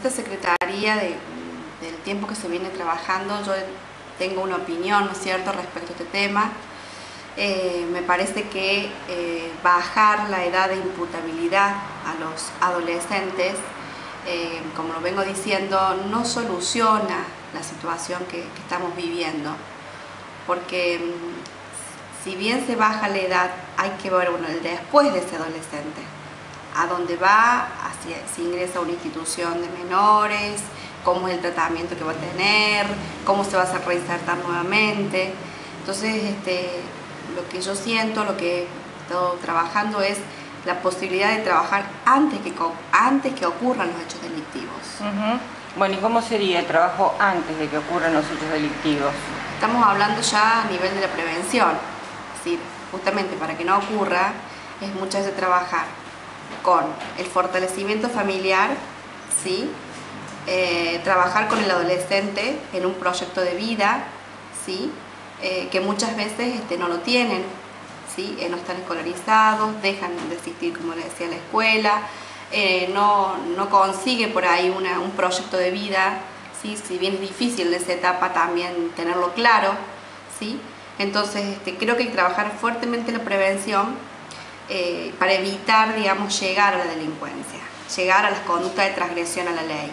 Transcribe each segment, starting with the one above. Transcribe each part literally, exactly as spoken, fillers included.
esta Secretaría, de, del tiempo que se viene trabajando, yo tengo una opinión, ¿no es cierto?, respecto a este tema. Eh, me parece que eh, bajar la edad de imputabilidad a los adolescentes, eh, como lo vengo diciendo, no soluciona la situación que, que estamos viviendo, porque si bien se baja la edad, hay que ver, bueno, el después de ese adolescente, a dónde va, hacia, si ingresa a una institución de menores, cómo es el tratamiento que va a tener, cómo se va a hacer reinsertar nuevamente. Entonces, este, lo que yo siento, lo que he estado trabajando es la posibilidad de trabajar antes que, antes que ocurran los hechos delictivos. Uh-huh. Bueno, ¿y cómo sería el trabajo antes de que ocurran los hechos delictivos? Estamos hablando ya a nivel de la prevención, es decir, justamente para que no ocurra, es muchas veces trabajar con el fortalecimiento familiar, ¿sí? Eh, trabajar con el adolescente en un proyecto de vida, ¿sí? Eh, que muchas veces este, no lo tienen, ¿sí? Eh, no están escolarizados, dejan de asistir, como les decía, a la escuela, eh, no, no consigue por ahí una, un proyecto de vida, ¿sí? Si bien es difícil en esa etapa también tenerlo claro, ¿sí? Entonces este, creo que hay que trabajar fuertemente en la prevención eh, para evitar, digamos, llegar a la delincuencia, llegar a las conductas de transgresión a la ley.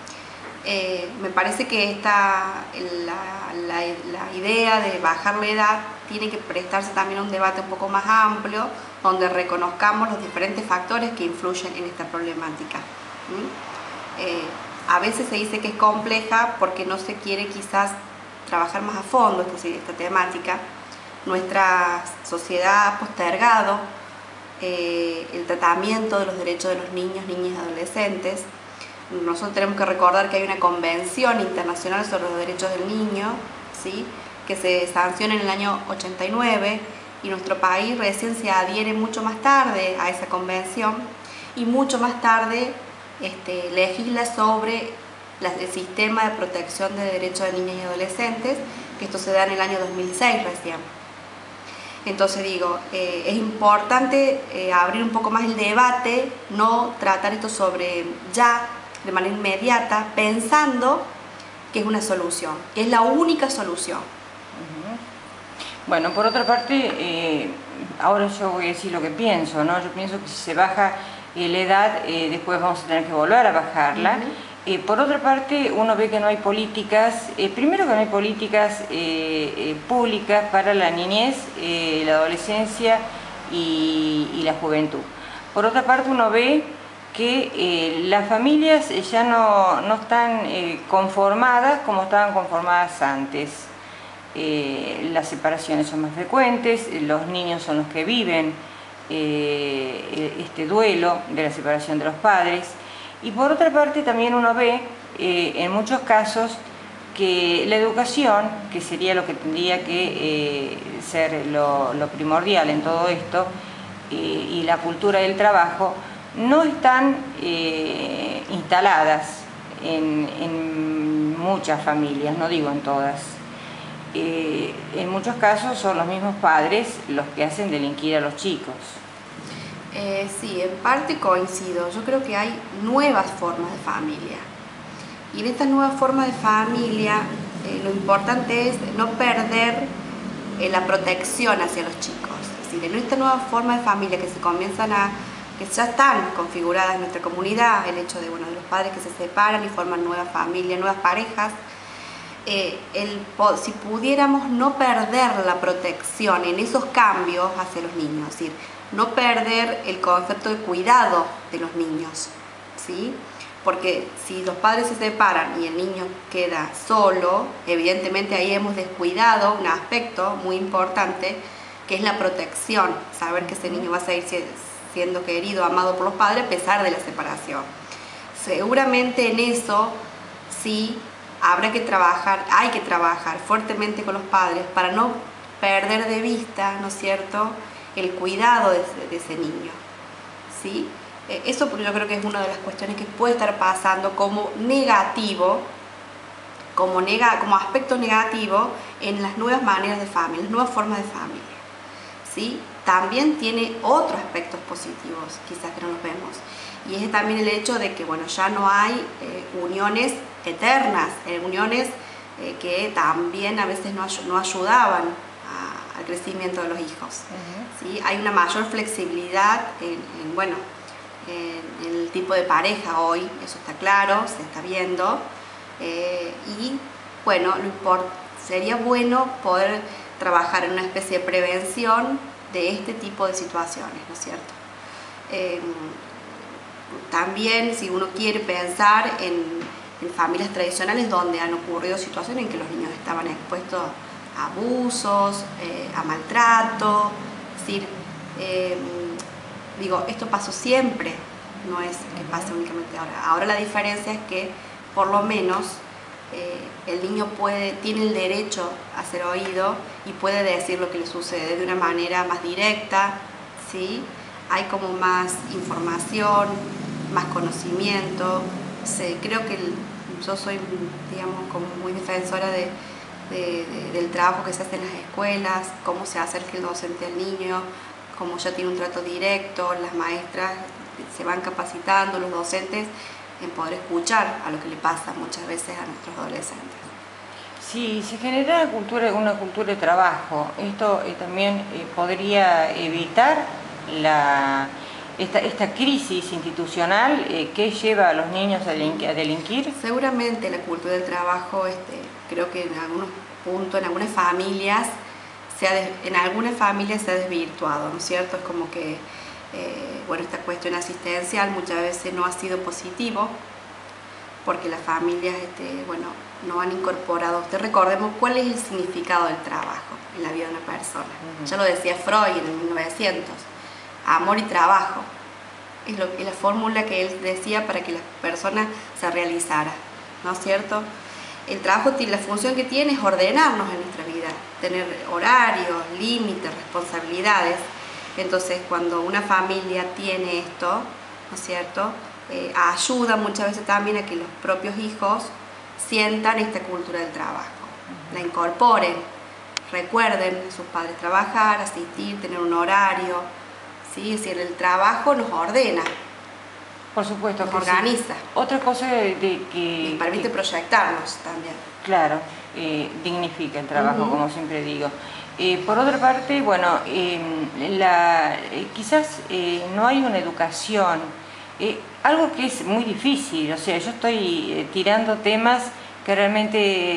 Eh, me parece que esta, la, la, la idea de bajar la edad tiene que prestarse también a un debate un poco más amplio, donde reconozcamos los diferentes factores que influyen en esta problemática. ¿Mm? Eh, a veces se dice que es compleja porque no se quiere quizás trabajar más a fondo esta, esta temática. Nuestra sociedad ha postergado eh, el tratamiento de los derechos de los niños, niñas y adolescentes. Nosotros tenemos que recordar que hay una convención internacional sobre los derechos del niño, ¿sí?, que se sanciona en el año ochenta y nueve, y nuestro país recién se adhiere mucho más tarde a esa convención y mucho más tarde este, legisla sobre la, el sistema de protección de derechos de niñas y adolescentes, que esto se da en el año dos mil seis recién. Entonces digo, eh, es importante eh, abrir un poco más el debate, no tratar esto sobre ya, de manera inmediata, pensando que es una solución, que es la única solución. Uh-huh. Bueno, por otra parte, eh, ahora yo voy a decir lo que pienso, ¿no? Yo pienso que si se baja eh, la edad, eh, después vamos a tener que volver a bajarla. Uh-huh. eh, por otra parte, uno ve que no hay políticas, eh, primero que no hay políticas eh, eh, públicas para la niñez, eh, la adolescencia y, y la juventud. Por otra parte, uno ve que eh, las familias ya no, no están eh, conformadas como estaban conformadas antes. Eh, las separaciones son más frecuentes, los niños son los que viven eh, este duelo de la separación de los padres. Y por otra parte también uno ve eh, en muchos casos que la educación, que sería lo que tendría que eh, ser lo, lo primordial en todo esto, eh, y la cultura del trabajo, no están eh, instaladas en, en muchas familias, no digo en todas. Eh, en muchos casos son los mismos padres los que hacen delinquir a los chicos. Eh, sí, en parte coincido. Yo creo que hay nuevas formas de familia. Y en estas nuevas formas de familia, eh, lo importante es no perder eh, la protección hacia los chicos. Es decir, en esta nueva forma de familia que se comienzan a que ya están configuradas en nuestra comunidad, el hecho de, bueno, de los padres que se separan y forman nuevas familias, nuevas parejas, eh, el, si pudiéramos no perder la protección en esos cambios hacia los niños, es decir, no perder el concepto de cuidado de los niños, ¿sí? Porque si los padres se separan y el niño queda solo, evidentemente ahí hemos descuidado un aspecto muy importante, que es la protección, saber que ese niño va a seguir siendo querido, amado por los padres a pesar de la separación. Seguramente en eso sí habrá que trabajar, hay que trabajar fuertemente con los padres para no perder de vista, ¿no es cierto?, el cuidado de ese, de ese niño, ¿sí? Eso yo creo que es una de las cuestiones que puede estar pasando como negativo, como, nega, como aspecto negativo en las nuevas maneras de familia, las nuevas formas de familia, ¿sí? También tiene otros aspectos positivos, quizás que no los vemos, Y es también el hecho de que, bueno, ya no hay eh, uniones eternas, eh, uniones eh, que también a veces no, no ayudaban a, al crecimiento de los hijos. Uh-huh. ¿Sí? Hay una mayor flexibilidad en, en bueno, en, en el tipo de pareja hoy, eso está claro, se está viendo. Eh, y bueno, lo import- sería bueno poder trabajar en una especie de prevención de este tipo de situaciones, ¿no es cierto? Eh, también, si uno quiere pensar en, en familias tradicionales donde han ocurrido situaciones en que los niños estaban expuestos a abusos, eh, a maltrato, es decir, eh, digo, esto pasó siempre, no es que pase únicamente ahora. Ahora la diferencia es que por lo menos eh, el niño puede, tiene el derecho a ser oído y puede decir lo que le sucede de una manera más directa, ¿sí? Hay como más información, más conocimiento. Sí, creo que el, yo soy, digamos, como muy defensora de, de, de, del trabajo que se hace en las escuelas, cómo se acerca el docente al niño, cómo ya tiene un trato directo, las maestras se van capacitando, los docentes, en poder escuchar a lo que le pasa muchas veces a nuestros adolescentes. Sí, se genera una cultura, una cultura de trabajo. Esto eh, también eh, podría evitar la, esta, esta crisis institucional eh, que lleva a los niños a, delinqu a delinquir. Seguramente la cultura del trabajo, este, creo que en algunos puntos, en algunas familias, se ha des, en algunas familias se ha desvirtuado, ¿no es cierto? Es como que Eh, bueno, esta cuestión asistencial muchas veces no ha sido positivo porque las familias este, bueno, no han incorporado. Usted recordemos cuál es el significado del trabajo en la vida de una persona. Uh-huh. Ya lo decía Freud en el mil novecientos, amor y trabajo es, lo, es la fórmula que él decía para que la persona se realizara, ¿no es cierto? El trabajo, la función que tiene es ordenarnos en nuestra vida, tener horarios, límites, responsabilidades. Entonces, cuando una familia tiene esto, ¿no es cierto?, eh, ayuda muchas veces también a que los propios hijos sientan esta cultura del trabajo, la incorporen, recuerden a sus padres trabajar, asistir, tener un horario, ¿sí? Es decir, el trabajo nos ordena. Por supuesto, nos organiza. Sí. Otra cosa de, de que... Nos permite que, proyectarnos también. Claro, eh, dignifica el trabajo, uh-huh. como siempre digo. Eh, por otra parte, bueno, eh, la, eh, quizás eh, no hay una educación, eh, algo que es muy difícil, o sea, yo estoy eh, tirando temas que realmente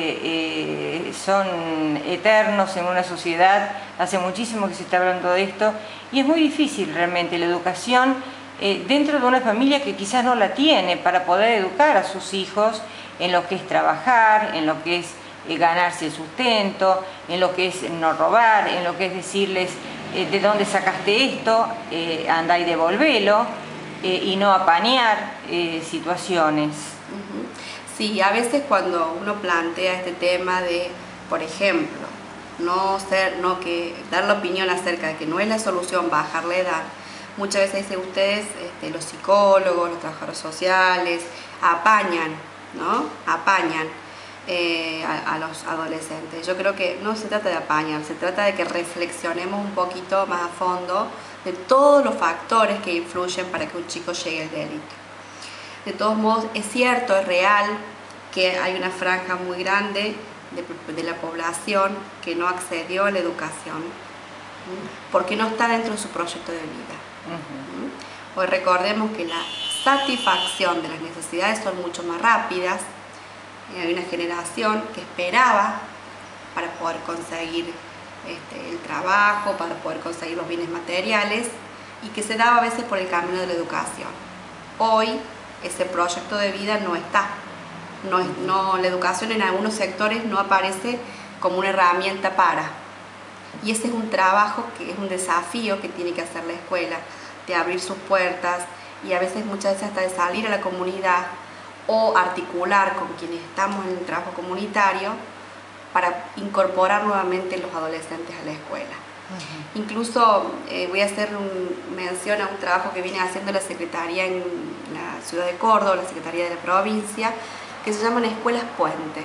eh, son eternos en una sociedad, hace muchísimo que se está hablando de esto, y es muy difícil realmente la educación eh, dentro de una familia que quizás no la tiene para poder educar a sus hijos en lo que es trabajar, en lo que es Eh, ganarse el sustento, en lo que es no robar, en lo que es decirles eh, de dónde sacaste esto, eh, andá y devolvelo, eh, y no apañar eh, situaciones. Uh-huh. Sí, a veces cuando uno plantea este tema de, por ejemplo, no ser, no que dar la opinión acerca de que no es la solución bajar la edad, muchas veces dicen ustedes, este, los psicólogos, los trabajadores sociales, apañan, ¿no? Apañan. Eh, a, a los adolescentes. Yo creo que no se trata de apañar, se trata de que reflexionemos un poquito más a fondo de todos los factores que influyen para que un chico llegue al delito. De todos modos, es cierto, es real que hay una franja muy grande de, de la población que no accedió a la educación, ¿sí? Porque no está dentro de su proyecto de vida. Uh-huh. Hoy recordemos que la satisfacción de las necesidades son mucho más rápidas. Hay una generación que esperaba para poder conseguir este, el trabajo, para poder conseguir los bienes materiales, y que se daba a veces por el camino de la educación. Hoy ese proyecto de vida no está. No, es, no, la educación en algunos sectores no aparece como una herramienta para. Y ese es un trabajo, que es un desafío que tiene que hacer la escuela, de abrir sus puertas y a veces, muchas veces hasta de salir a la comunidad o articular con quienes estamos en el trabajo comunitario para incorporar nuevamente los adolescentes a la escuela. Uh-huh. Incluso eh, voy a hacer un, mención a un trabajo que viene haciendo la Secretaría en la ciudad de Córdoba, la Secretaría de la provincia, que se llaman escuelas puente.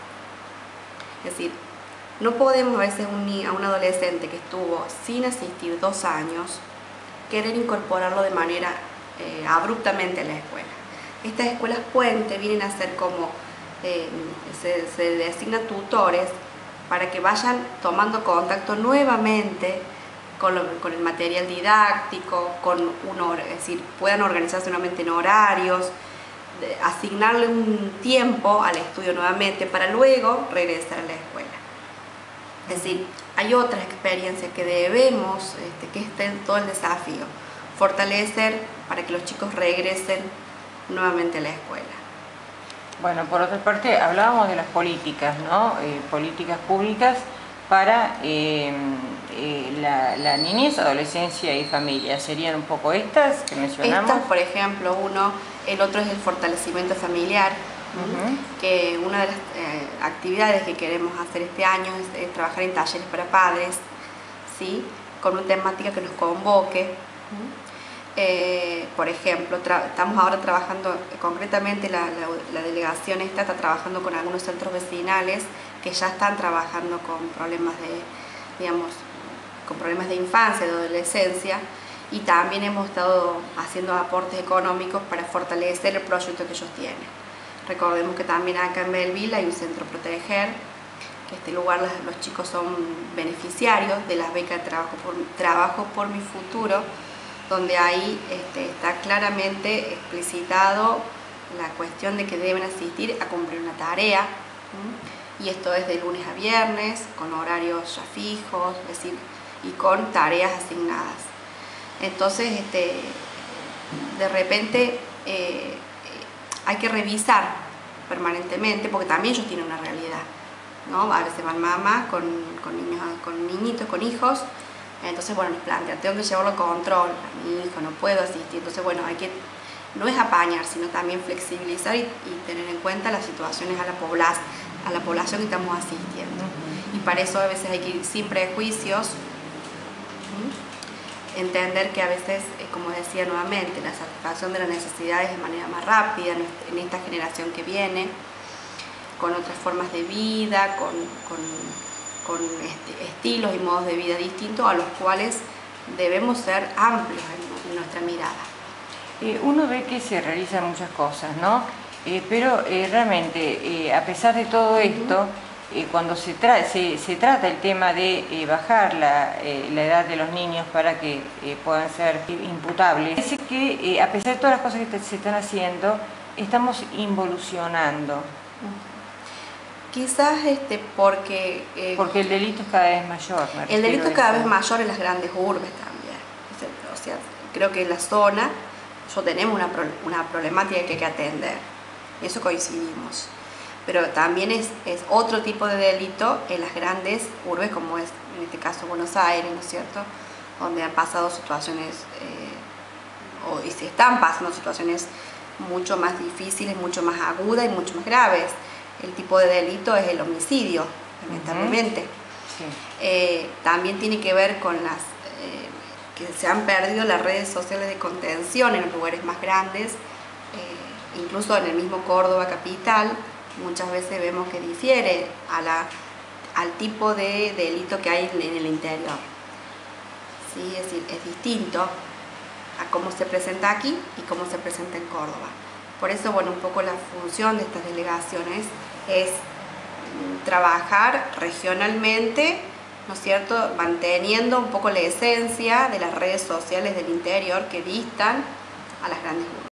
Es decir, no podemos a veces un, a un adolescente que estuvo sin asistir dos años querer incorporarlo de manera eh, abruptamente a la escuela. Estas escuelas puente vienen a ser como, eh, se, se designan tutores para que vayan tomando contacto nuevamente con, lo, con el material didáctico, con un hor- es decir, puedan organizarse nuevamente en horarios, de, asignarle un tiempo al estudio nuevamente para luego regresar a la escuela. Es decir, hay otras experiencias que debemos, este, que este es todo el desafío, fortalecer para que los chicos regresen nuevamente a la escuela. Bueno, por otra parte, hablábamos de las políticas, ¿no? Eh, políticas públicas para eh, eh, la, la niñez, adolescencia y familia. ¿Serían un poco estas que mencionamos? Estas, por ejemplo, uno, el otro es el fortalecimiento familiar, uh-huh. que una de las eh, actividades que queremos hacer este año es, es trabajar en talleres para padres, ¿sí? Con una temática que nos convoque. Uh-huh. Eh, por ejemplo, estamos ahora trabajando, eh, concretamente la, la, la delegación esta está trabajando con algunos centros vecinales que ya están trabajando con problemas de, digamos, con problemas de infancia, de adolescencia, y también hemos estado haciendo aportes económicos para fortalecer el proyecto que ellos tienen. Recordemos que también acá en Belleville hay un centro Proteger, que este lugar los, los chicos son beneficiarios de las becas de trabajo por, trabajo por mi futuro, donde ahí este, está claramente explicitado la cuestión de que deben asistir a cumplir una tarea, ¿sí? Y esto es de lunes a viernes, con horarios ya fijos, es decir, y con tareas asignadas. Entonces, este, de repente eh, hay que revisar permanentemente, porque también ellos tienen una realidad, ¿no? A veces van mamás con, con, niños, con niñitos, con hijos. Entonces, bueno, nos plantea, tengo que llevarlo a control, a mi hijo no puedo asistir. Entonces, bueno, hay que, no es apañar, sino también flexibilizar y, y tener en cuenta las situaciones a la, pobla, a la población que estamos asistiendo. Y para eso a veces hay que ir sin prejuicios, ¿sí? Entender que a veces, como decía nuevamente, la satisfacción de las necesidades de manera más rápida en esta generación que viene, con otras formas de vida, con... con con este, estilos y modos de vida distintos a los cuales debemos ser amplios en, en nuestra mirada. Eh, uno ve que se realizan muchas cosas, ¿no? Eh, pero eh, realmente, eh, a pesar de todo esto, uh-huh. eh, cuando se, tra se, se trata el tema de eh, bajar la, eh, la edad de los niños para que eh, puedan ser imputables, parece que eh, a pesar de todas las cosas que se están haciendo, estamos involucionando. Uh-huh. Quizás este, porque... Eh, porque el delito es cada vez mayor. El delito es cada vez mayor en las grandes urbes también. O sea, creo que en la zona yo tenemos una, una problemática que hay que atender. Eso coincidimos. Pero también es, es otro tipo de delito en las grandes urbes, como es en este caso Buenos Aires, ¿no es cierto? Donde han pasado situaciones, eh, o, y se están pasando situaciones mucho más difíciles, mucho más agudas y mucho más graves. El tipo de delito es el homicidio, lamentablemente. Uh-huh. Sí. Eh, también tiene que ver con las eh, que se han perdido las redes sociales de contención en los lugares más grandes, eh, incluso en el mismo Córdoba capital, muchas veces vemos que difiere a la, al tipo de delito que hay en el interior. ¿Sí? Es decir, es distinto a cómo se presenta aquí y cómo se presenta en Córdoba. Por eso, bueno, un poco la función de estas delegaciones es trabajar regionalmente, ¿no es cierto?, manteniendo un poco la esencia de las redes sociales del interior que distan a las grandes urbes.